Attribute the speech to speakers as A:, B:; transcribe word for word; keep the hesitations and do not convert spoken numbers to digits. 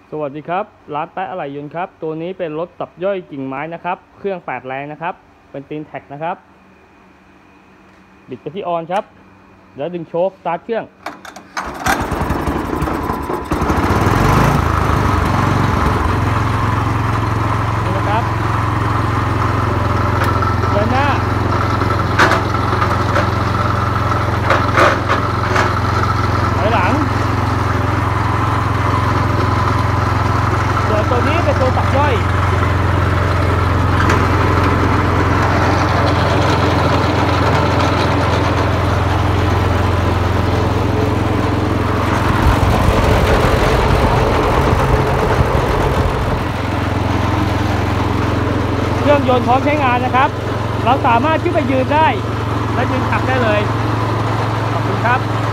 A: สวัสดีครับร้านแป๊ะอะไหล่ยนต์ครับตัวนี้เป็นรถตับย่อยกิ่งไม้นะครับเครื่องแปดแรงนะครับเป็นตีนแท็กนะครับบิดไปที่ออนครับแล้วดึงโชคสตาร์ทเครื่องนี่นะครับเดินหน้าถอยหลังส่วนตัวนี้เป็นตัวตับย่อยเครื่องยนต์พร้อมใช้งานนะครับเราสามารถขึ้นไปยืนได้และยืนขับได้เลยขอบคุณครับ